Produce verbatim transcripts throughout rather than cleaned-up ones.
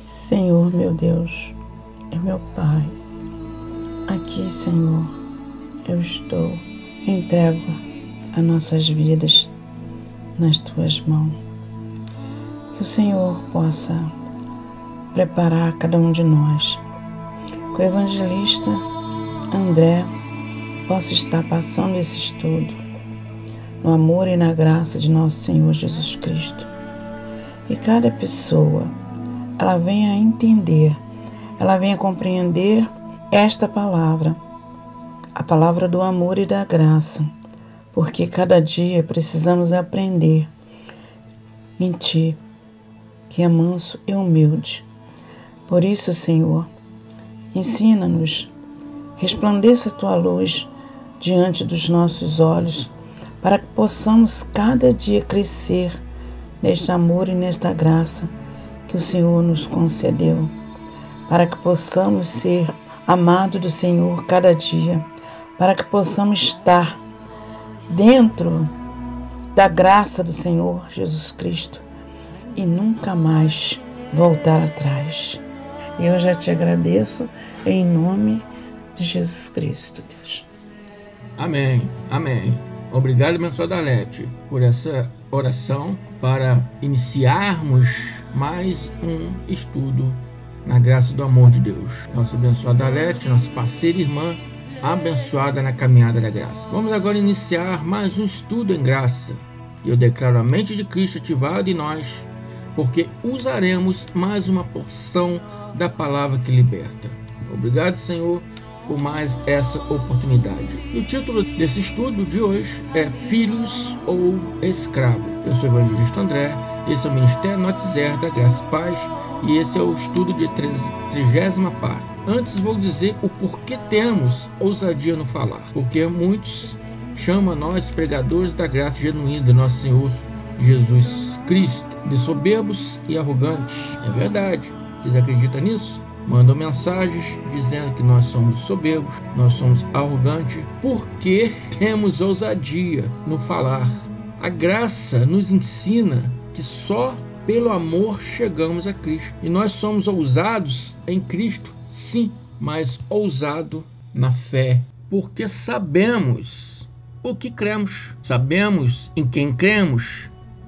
Senhor, meu Deus, é meu Pai. Aqui, Senhor, eu estou, entrego as nossas vidas nas Tuas mãos. Que o Senhor possa preparar cada um de nós. Que o evangelista André possa estar passando esse estudo no amor e na graça de nosso Senhor Jesus Cristo. E cada pessoa, ela venha a entender, ela venha a compreender esta palavra, a palavra do amor e da graça, porque cada dia precisamos aprender em Ti, que é manso e humilde. Por isso, Senhor, ensina-nos, resplandeça a Tua luz diante dos nossos olhos, para que possamos cada dia crescer neste amor e nesta graça que o Senhor nos concedeu, para que possamos ser amados do Senhor cada dia, para que possamos estar dentro da graça do Senhor Jesus Cristo e nunca mais voltar atrás. Eu já te agradeço em nome de Jesus Cristo, Deus. Amém, amém. Obrigado, abençoada Arlete, por essa oração para iniciarmos mais um estudo na graça do amor de Deus. Nossa abençoada Arlete, nossa parceira e irmã, abençoada na caminhada da graça. Vamos agora iniciar mais um estudo em graça. Eu declaro a mente de Cristo ativada em nós, porque usaremos mais uma porção da palavra que liberta. Obrigado, Senhor, por mais essa oportunidade. E o título desse estudo de hoje é Filhos ou Escravos. Eu sou o evangelista André, esse é o Ministério Notizer da Graça e Paz, e esse é o estudo de trigésima parte. Antes vou dizer o porquê temos ousadia no falar, porque muitos chamam nós pregadores da graça genuína do nosso Senhor Jesus Cristo de soberbos e arrogantes. É verdade. Vocês acreditam nisso? Mandam mensagens dizendo que nós somos soberbos, nós somos arrogantes, porque temos ousadia no falar. A graça nos ensina que só pelo amor chegamos a Cristo. E nós somos ousados em Cristo, sim, mas ousado na fé, porque sabemos o que cremos, sabemos em quem cremos,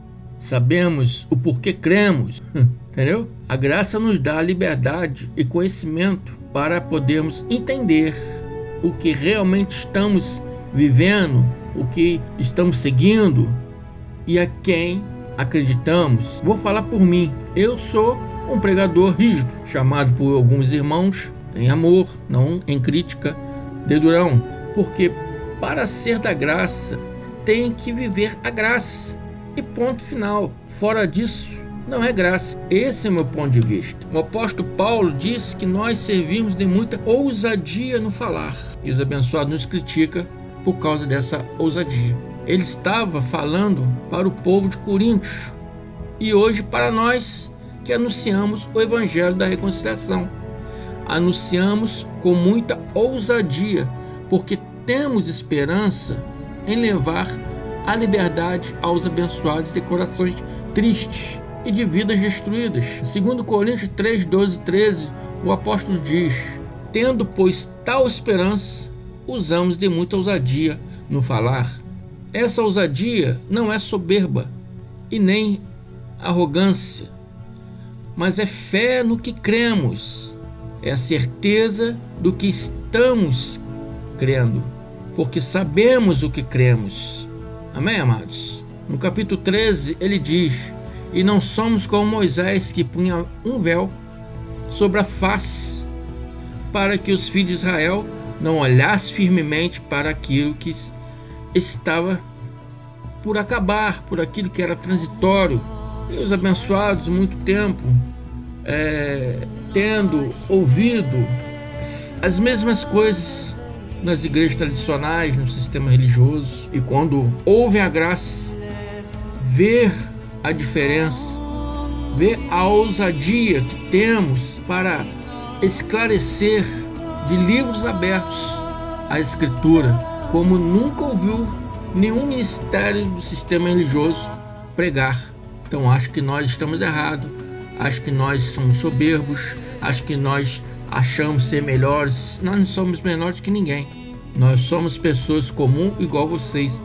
sabemos o porquê cremos. Entendeu? A graça nos dá liberdade e conhecimento para podermos entender o que realmente estamos vivendo, o que estamos seguindo e a quem acreditamos. Vou falar por mim. Eu sou um pregador rígido, chamado por alguns irmãos em amor, não em crítica, de durão, porque para ser da graça tem que viver a graça e ponto final. Fora disso, não é graça. Esse é o meu ponto de vista. O apóstolo Paulo diz que nós servimos de muita ousadia no falar. E os abençoados nos criticam por causa dessa ousadia. Ele estava falando para o povo de Coríntios e hoje para nós que anunciamos o evangelho da reconciliação. Anunciamos com muita ousadia, porque temos esperança em levar a liberdade aos abençoados de corações tristes e de vidas destruídas. Segundo Coríntios três, doze, treze, o apóstolo diz: tendo, pois, tal esperança, usamos de muita ousadia no falar. Essa ousadia não é soberba e nem arrogância, mas é fé no que cremos, é a certeza do que estamos crendo, porque sabemos o que cremos. Amém, amados? No capítulo treze, ele diz: e não somos como Moisés, que punha um véu sobre a face, para que os filhos de Israel não olhassem firmemente para aquilo que estava por acabar, por aquilo que era transitório. E os abençoados, muito tempo, é, tendo ouvido as, as mesmas coisas nas igrejas tradicionais, no sistema religioso, e quando ouvem a graça, ver a diferença, ver a ousadia que temos para esclarecer de livros abertos a Escritura, como nunca ouviu nenhum ministério do sistema religioso pregar. Então acho que nós estamos errados acha que nós somos soberbos, acha que nós achamos ser melhores. Nós não somos melhores que ninguém. Nós somos pessoas comuns igual vocês.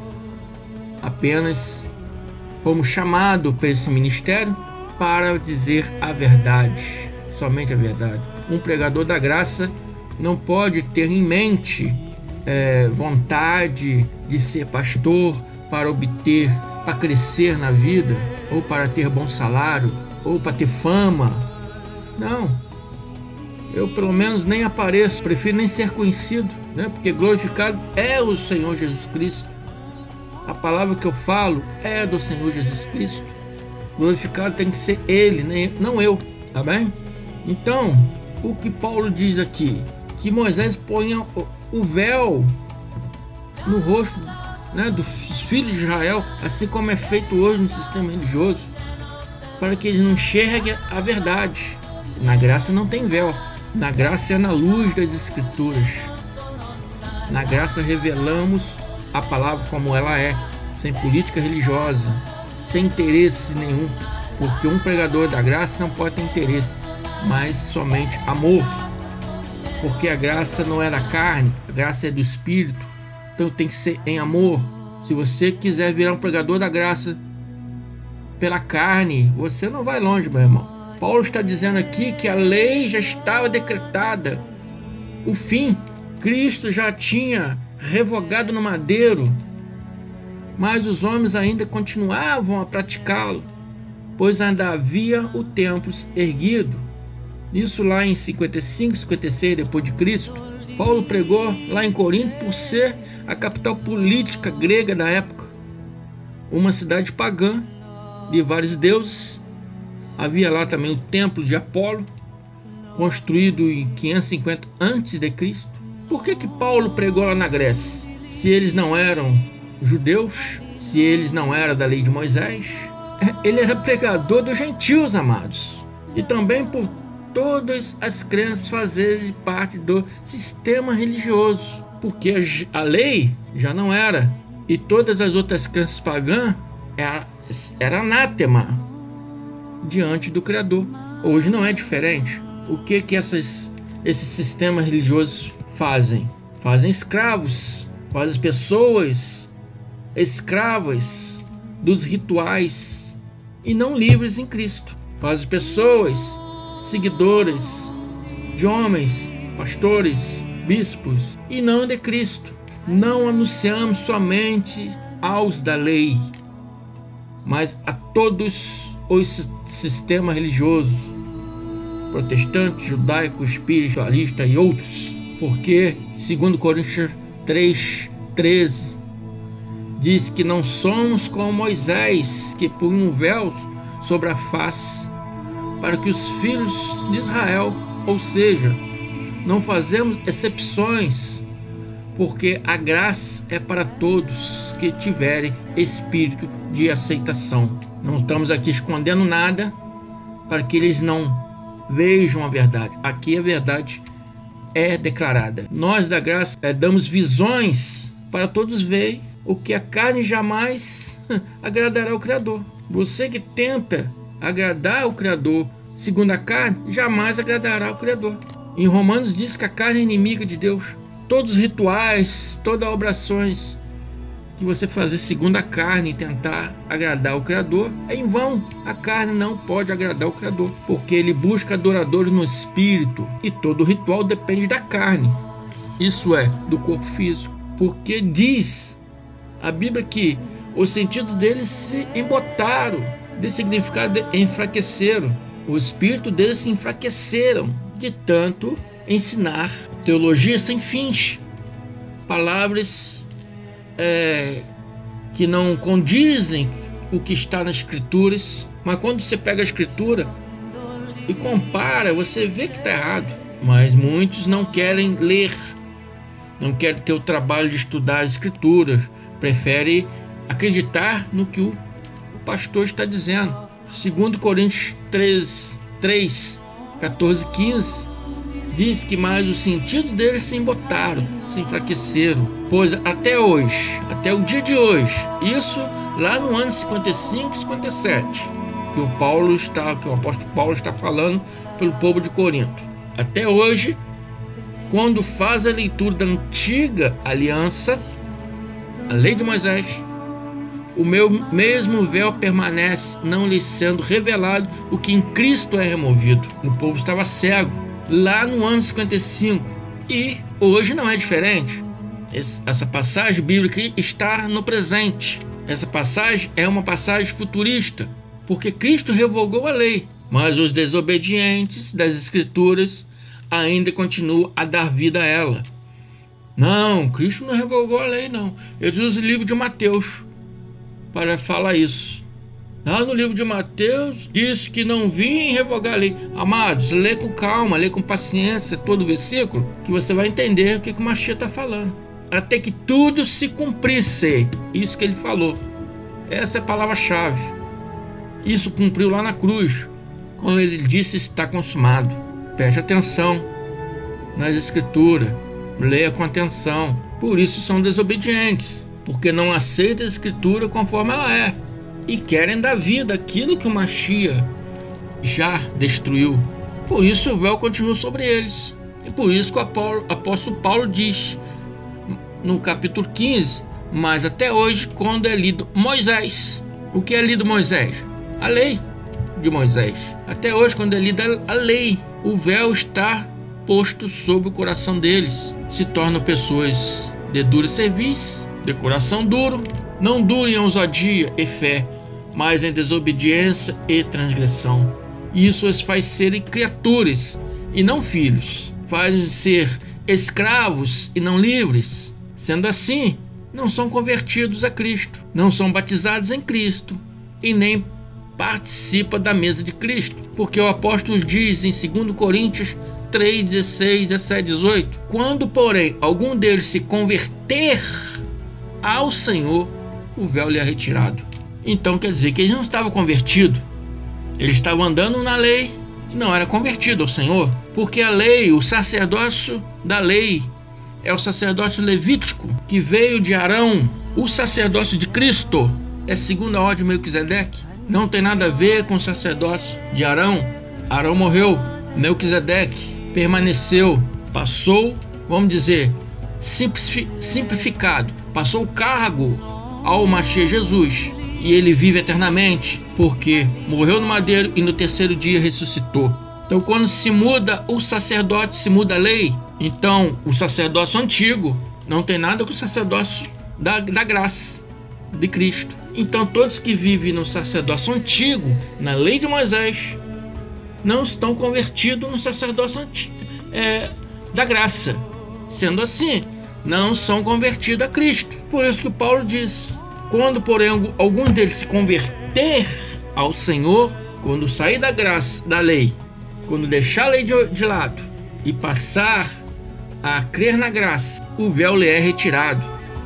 Apenas fomos chamados para esse ministério para dizer a verdade, somente a verdade. Um pregador da graça não pode ter em mente é, vontade de ser pastor para obter, para crescer na vida, ou para ter bom salário, ou para ter fama. Não. Eu pelo menos nem apareço, prefiro nem ser conhecido, né? Porque glorificado é o Senhor Jesus Cristo. A palavra que eu falo é do Senhor Jesus Cristo. Glorificado tem que ser Ele, nem, não eu, tá bem? Então, o que Paulo diz aqui, que Moisés ponha o véu no rosto, né, dos filhos de Israel, assim como é feito hoje no sistema religioso, para que eles não enxerguem a verdade. Na graça não tem véu. Na graça é na luz das Escrituras. Na graça revelamos a palavra como ela é, sem política religiosa, sem interesse nenhum, porque um pregador da graça não pode ter interesse, mas somente amor, porque a graça não é da carne, a graça é do Espírito, então tem que ser em amor. Se você quiser virar um pregador da graça pela carne, você não vai longe, meu irmão. Paulo está dizendo aqui que a lei já estava decretada, o fim, Cristo já tinha revogado no madeiro, mas os homens ainda continuavam a praticá-lo, pois ainda havia o templo erguido. Isso lá em cinquenta e cinco, cinquenta e seis depois de Cristo. Paulo pregou lá em Corinto por ser a capital política grega da época, uma cidade pagã de vários deuses. Havia lá também o templo de Apolo, construído em quinhentos e cinquenta antes de Cristo. Por que que Paulo pregou lá na Grécia? Se eles não eram judeus, se eles não eram da lei de Moisés, ele era pregador dos gentios, amados. E também por todas as crenças fazerem parte do sistema religioso, porque a lei já não era, e todas as outras crenças pagãs era, era anátema diante do Criador. Hoje não é diferente. O que que essas, esses sistemas religiosos fazem? Fazem escravos, fazem pessoas escravas dos rituais e não livres em Cristo. Fazem pessoas seguidoras de homens, pastores, bispos e não de Cristo. Não anunciamos somente aos da lei, mas a todos os sistemas religiosos, protestante, judaico, espiritualista e outros, porque segundo Coríntios três, treze diz que não somos como Moisés, que punha um véu sobre a face para que os filhos de Israel, ou seja, não fazemos exceções, porque a graça é para todos que tiverem espírito de aceitação. Não estamos aqui escondendo nada para que eles não vejam a verdade. Aqui a verdade é declarada. Nós da graça é, damos visões para todos verem o que a carne jamais agradará ao Criador. Você que tenta agradar ao Criador segundo a carne, jamais agradará ao Criador. Em Romanos diz que a carne é inimiga de Deus. Todos os rituais, todas as orações que você fazer segundo a carne e tentar agradar o Criador é em vão. A carne não pode agradar o Criador, porque ele busca adoradores no espírito, e todo ritual depende da carne, isso é, do corpo físico, porque diz a Bíblia que os sentidos deles se embotaram, de significado enfraqueceram, o espírito deles se enfraqueceram de tanto ensinar teologia sem fins, palavras É, que não condizem o que está nas Escrituras. Mas quando você pega a Escritura e compara, você vê que está errado. Mas muitos não querem ler, não querem ter o trabalho de estudar as Escrituras, preferem acreditar no que o, o pastor está dizendo. Segundo Coríntios três, três, catorze, quinze diz que mais o sentido deles se embotaram, se enfraqueceram, pois até hoje, até o dia de hoje, isso lá no ano cinquenta e cinco, cinquenta e sete, que o Paulo está, que o apóstolo Paulo está falando pelo povo de Corinto. Até hoje, quando faz a leitura da antiga aliança, a lei de Moisés, o meu mesmo véu permanece, não lhe sendo revelado o que em Cristo é removido. O povo estava cego lá no ano cinquenta e cinco, e hoje não é diferente. Essa passagem bíblica está no presente. Essa passagem é uma passagem futurista, porque Cristo revogou a lei, mas os desobedientes das Escrituras ainda continuam a dar vida a ela. Não, Cristo não revogou a lei, não. Ele usa o livro de Mateus para falar isso. Lá no livro de Mateus diz que não vim revogar a lei. Amados, lê com calma, lê com paciência todo o versículo, que você vai entender o que, que o Mashiach está falando. Até que tudo se cumprisse. Isso que ele falou. Essa é a palavra-chave. Isso cumpriu lá na cruz, quando ele disse está consumado. Preste atenção nas Escrituras. Leia com atenção. Por isso são desobedientes, porque não aceitam a Escritura conforme ela é e querem dar vida àquilo que o Mashiach já destruiu. Por isso o véu continua sobre eles. E por isso que o apóstolo Paulo diz no capítulo quinze, mas até hoje, quando é lido Moisés. O que é lido Moisés? A lei de Moisés. Até hoje, quando é lida a lei, o véu está posto sobre o coração deles. Se tornam pessoas de dura cerviz, de coração duro, não duro em ousadia e fé, mas em desobediência e transgressão. Isso os faz serem criaturas e não filhos, fazem ser escravos e não livres. Sendo assim, não são convertidos a Cristo, não são batizados em Cristo e nem participam da mesa de Cristo, porque o apóstolo diz em dois Coríntios três, dezesseis, dezessete, dezoito: quando, porém, algum deles se converter ao Senhor, o véu lhe é retirado. Então quer dizer que eles não estavam convertidos, eles estavam andando na lei e não era convertido ao Senhor, porque a lei, o sacerdócio da lei, é o sacerdócio levítico que veio de Arão. O sacerdócio de Cristo é segundo a ordem de Melquisedeque. Não tem nada a ver com o sacerdócio de Arão. Arão morreu, Melquisedeque permaneceu, passou, vamos dizer, simplificado, passou o cargo ao Mashiach Jesus, e ele vive eternamente, porque morreu no madeiro e no terceiro dia ressuscitou. Então, quando se muda o sacerdote, se muda a lei. Então, o sacerdócio antigo não tem nada com o sacerdócio da, da graça de Cristo. Então, todos que vivem no sacerdócio antigo, na lei de Moisés, não estão convertidos no sacerdócio antigo, é, da graça. Sendo assim, não são convertidos a Cristo. Por isso que Paulo diz: quando, porém, algum deles se converter ao Senhor, quando sair da graça, da lei, quando deixar a lei de, de lado e passar a crer na graça, o véu lhe é retirado.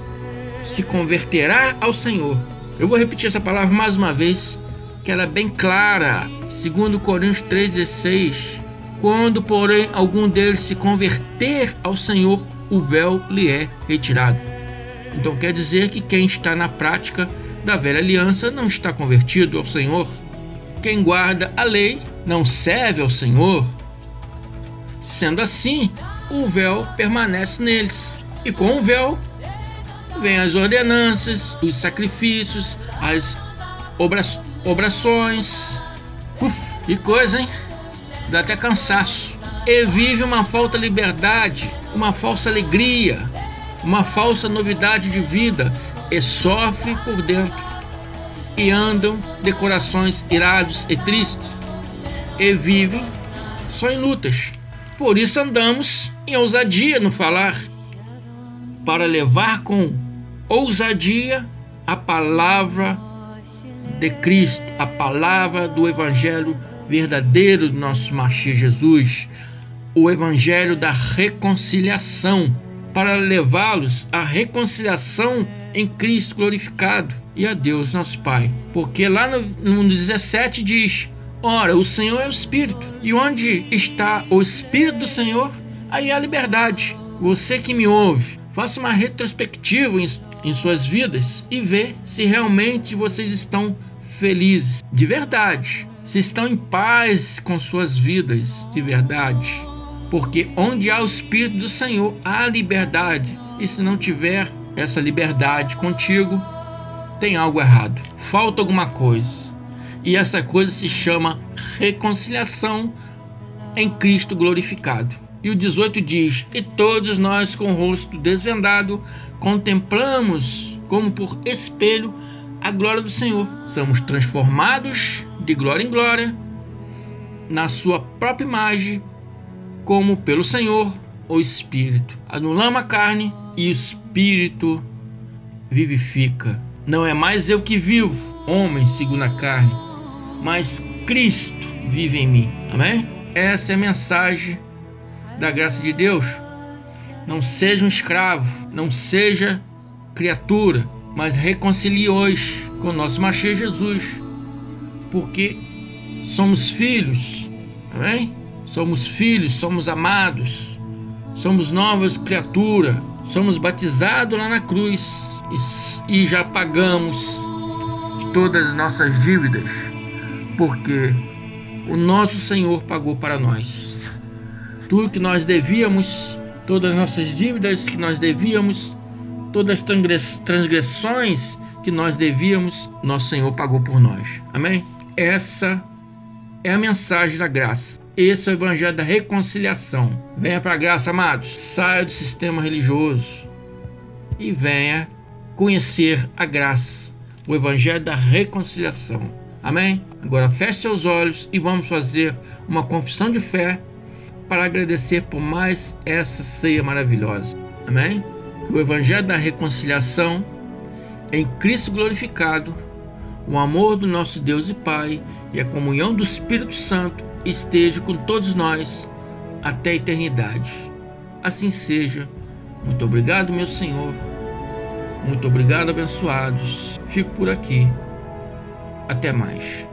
Se converterá ao Senhor. Eu vou repetir essa palavra mais uma vez, que ela é bem clara. Segundo Coríntios três, dezesseis: quando, porém, algum deles se converter ao Senhor, o véu lhe é retirado. Então quer dizer que quem está na prática da velha aliança não está convertido ao Senhor. Quem guarda a lei não serve ao Senhor. Sendo assim, o véu permanece neles. E com o véu vem as ordenanças, os sacrifícios, as obra obrações. Uf, que coisa, hein? Dá até cansaço. E vive uma falta de liberdade, uma falsa alegria, uma falsa novidade de vida, e sofre por dentro. E andam de corações irados e tristes, e vivem só em lutas. Por isso andamos em ousadia no falar, para levar com ousadia a palavra de Cristo, a palavra do Evangelho verdadeiro do nosso Mashiach Jesus, o Evangelho da reconciliação, para levá-los à reconciliação em Cristo glorificado e a Deus nosso Pai. Porque lá no, no dezessete diz: ora, o Senhor é o Espírito, e onde está o Espírito do Senhor, aí há liberdade. Você que me ouve, faça uma retrospectiva em, em suas vidas e vê se realmente vocês estão felizes de verdade, se estão em paz com suas vidas de verdade, porque onde há o Espírito do Senhor, há liberdade, e se não tiver essa liberdade contigo, tem algo errado, falta alguma coisa, e essa coisa se chama reconciliação em Cristo glorificado. E o dezoito diz: e todos nós com o rosto desvendado contemplamos como por espelho a glória do Senhor, somos transformados de glória em glória na sua própria imagem, como pelo Senhor o Espírito. Anulamos a carne e o Espírito vivifica. Não é mais eu que vivo, homem segundo a carne, mas Cristo vive em mim. Amém? Essa é a mensagem da graça de Deus. Não seja um escravo, não seja criatura, mas reconcilie hoje com o nosso Machê Jesus, porque somos filhos. Amém? Somos filhos, somos amados, somos novas criaturas, somos batizados lá na cruz e, e já pagamos todas as nossas dívidas, porque o nosso Senhor pagou para nós tudo que nós devíamos, todas as nossas dívidas que nós devíamos, todas as transgressões que nós devíamos, nosso Senhor pagou por nós. Amém? Essa é a mensagem da graça. Esse é o evangelho da reconciliação. Venha para a graça, amados. Saia do sistema religioso e venha conhecer a graça, o evangelho da reconciliação. Amém? Agora feche seus olhos e vamos fazer uma confissão de fé para agradecer por mais essa ceia maravilhosa. Amém? O evangelho da reconciliação em Cristo glorificado, o amor do nosso Deus e Pai e a comunhão do Espírito Santo esteja com todos nós até a eternidade. Assim seja. Muito obrigado, meu Senhor. Muito obrigado, abençoados. Fico por aqui. Até mais.